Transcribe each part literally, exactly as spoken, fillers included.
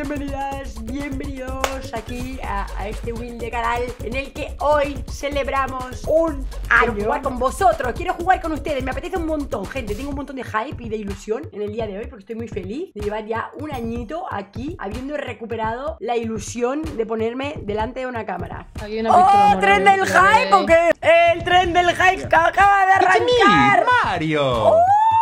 bienvenidas, bienvenidos aquí a, a este humilde canal en el que hoy celebramos un año. Quiero jugar con vosotros, quiero jugar con ustedes, me apetece un montón, gente. Tengo un montón de hype y de ilusión en el día de hoy porque estoy muy feliz de llevar ya un añito aquí habiendo recuperado la ilusión de ponerme delante de una cámara. ¡Oh, tren del hype o qué! ¡El tren del hype que acaba de arrancar! ¡Mario! ¡Oh!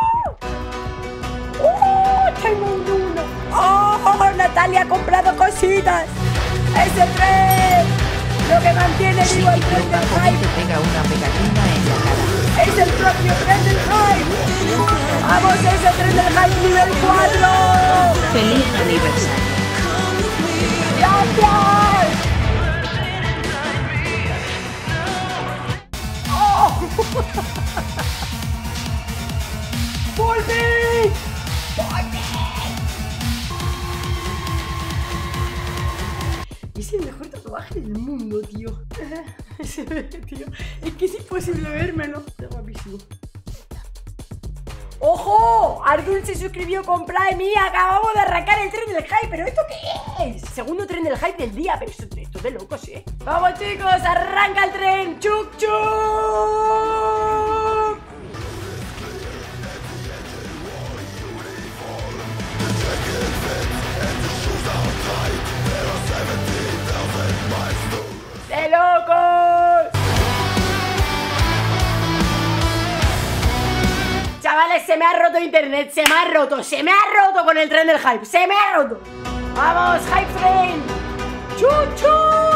¡Oh! ¡Tengo un uno! ¡Oh! Natalia ha comprado cositas. ¡Ese tren! Lo que mantiene vivo el tren del hype. Te pega una pegatina en la cara. ¡Es el propio tren del hype! ¡Vamos, ese tren del hype nivel cuatro! ¡Feliz aniversario! ¡Gracias! ¡Oh! ¡Volví! ¡Volví! Es el mejor tatuaje del mundo, tío. Se ve, tío. Es que es imposible vérmelo. Está guapísimo. ¡Ojo! Ardul se suscribió con Prime y acabamos de arrancar el tren del hype. ¿Pero esto qué es? Segundo tren del hype del día. Pero esto, esto es de locos, ¿eh? ¡Vamos, chicos! ¡Arranca el tren! ¡Chuc, chuc! ¡De locos! Chavales, se me ha roto internet, se me ha roto, se me ha roto con el tren del hype, se me ha roto. ¡Vamos, hype train! ¡Chu, chu!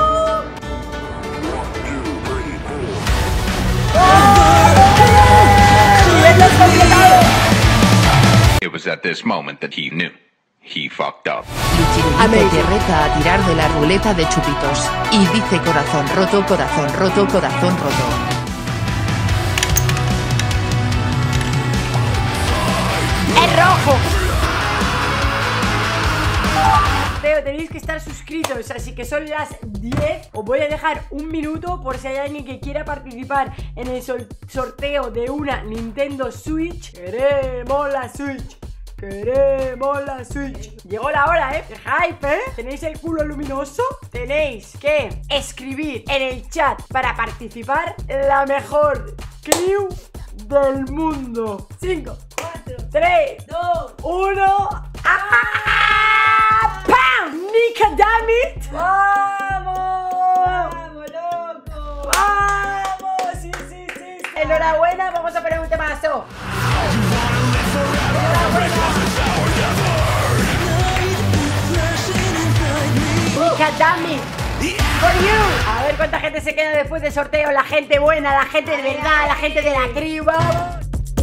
It was at this moment that he knew. He fucked up. Lichirulito te reta a tirar de la ruleta de chupitos. Y dice corazón roto, corazón roto, corazón roto. ¡Es rojo! Pero tenéis que estar suscritos, así que son las diez. Os voy a dejar un minuto por si hay alguien que quiera participar en el sol sorteo de una Nintendo Switch. ¡Queremos la Switch! ¡Queremos la Switch! Llegó la hora, ¿eh? ¡Qué hype, eh! ¿Tenéis el culo luminoso? Tenéis que escribir en el chat para participar la mejor crew del mundo. Cinco, cuatro, tres, dos, uno. ¡Ah! ¡Pam! ¡Nika, damn it! ¡Vamos! ¡Vamos, loco! ¡Vamos! ¡Sí, sí, sí, sí! Enhorabuena, vamos a poner un temazo. Nika, damn it! For you. A ver cuánta gente se queda después del sorteo. La gente buena, la gente de verdad, la gente de la crew. ¡Vamos!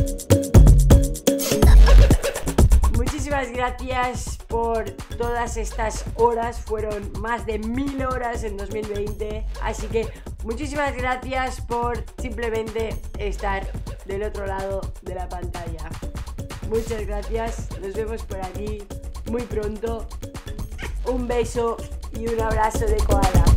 Muchísimas gracias por todas estas horas. Fueron más de mil horas en dos mil veinte. Así que muchísimas gracias por simplemente estar del otro lado de la pantalla. Muchas gracias. Nos vemos por aquí muy pronto. Un beso y un abrazo de koala.